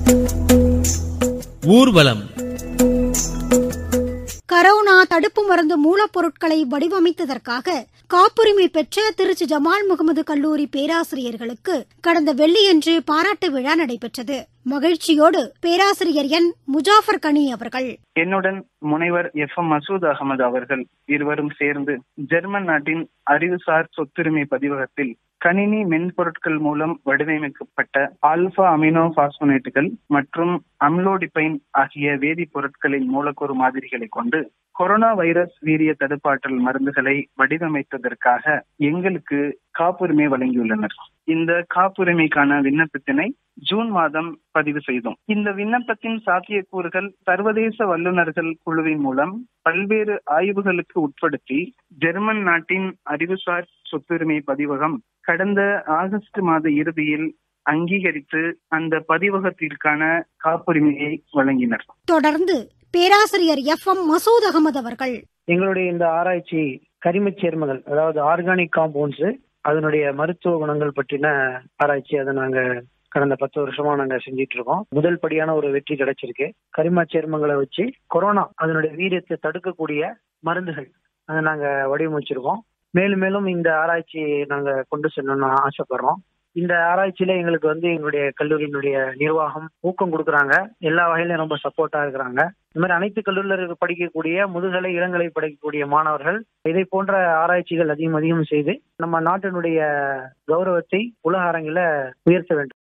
ஊர்வலம். கரோனா தடுப்பு மருந்து மூலப்பொருட்களை வடிவமைத்ததற்காக காப்புரிமை பெற்ற திருச்சி ஜமால் முகமது கல்லூரி பேராசிரியர்களுக்கு கடந்த வெள்ளியன்று பாராட்டு விழா நடைபெற்றது. மகிழ்ச்சியோடு பேராசிரியர் என் முஜாஃபர் கனி அவர்கள், என்னுடன் முனைவர் மசூத் அகமது அவர்கள் இருவரும் சேர்ந்து ஜெர்மன் நாட்டின் அறிவுசார் சொத்துரிமை பதிவகத்தில் கணினி மென்பொருட்கள் மூலம் வடிவமைக்கப்பட்ட ஆல்பா அமினோ பாஸ்போனேட்டுகள் மற்றும் அம்லோடிபைன் ஆகிய வேதிப்பொருட்களின் மூலக்கூறு மாதிரிகளை கொண்டு கொரோனா வைரஸ் வீரிய தடுப்பாற்றல் மருந்துகளை வடிவமைத்ததற்காக எங்களுக்கு காப்புரிமை வழங்கியுள்ளனர். இந்த காப்புரிமைக்கான விண்ணப்பத்தினை ஜூன் மாதம் பதிவு செய்தோம். இந்த விண்ணப்பத்தின் சாத்தியக்கூறுகள் சர்வதேச வல்லுநர்கள் குழுவின் மூலம் பல்வேறு ஆய்வுகளுக்கு உட்படுத்தி ஜெர்மன் நாட்டின் அறிவுசார் சொத்துரிமை பதிவகம் கடந்த ஆகஸ்ட் மாத இறுதியில் அங்கீகரித்து அந்த பதிவகத்திற்கான காப்புரிமையை வழங்கினர். தொடர்ந்து பேராசிரியர் மசூத் அகமது அவர்கள், எங்களுடைய இந்த ஆராய்ச்சி கரிமச் சேர்மங்கள், அதாவது ஆர்கானிக் காம்பவுண்ட்ஸ், அதனுடைய மருத்துவ குணங்கள் பற்றின ஆராய்ச்சி. அதை நாங்க கடந்த 10 வருஷமா நாங்க செஞ்சிட்டு இருக்கோம். முதல் படியான ஒரு வெற்றி கிடைச்சிருக்கு. கரிம சேர்மங்களை வச்சு கொரோனா அதனுடைய வீரியத்தை தடுக்கக்கூடிய மருந்துகள் அதை நாங்க வடிவமைச்சிருக்கோம். மேலும் மேலும் இந்த ஆராய்ச்சி நாங்க கொண்டு செல்லணும்னு ஆசைப்படுறோம். இந்த ஆராய்ச்சியில எங்களுக்கு எங்களுடைய கல்லூரியினுடைய நிர்வாகம் ஊக்கம் கொடுக்குறாங்க. எல்லா வகையிலும் ரொம்ப சப்போர்ட்டா இருக்கிறாங்க. இந்த மாதிரி அனைத்து கல்லூரியில் படிக்கக்கூடிய முதுகலை இளங்கலை படிக்கக்கூடிய மாணவர்கள் இதை போன்ற ஆராய்ச்சிகள் அதிகம் செய்து நம்ம நாட்டினுடைய கௌரவத்தை உலக அரங்கில உயர்த்த வேண்டும்.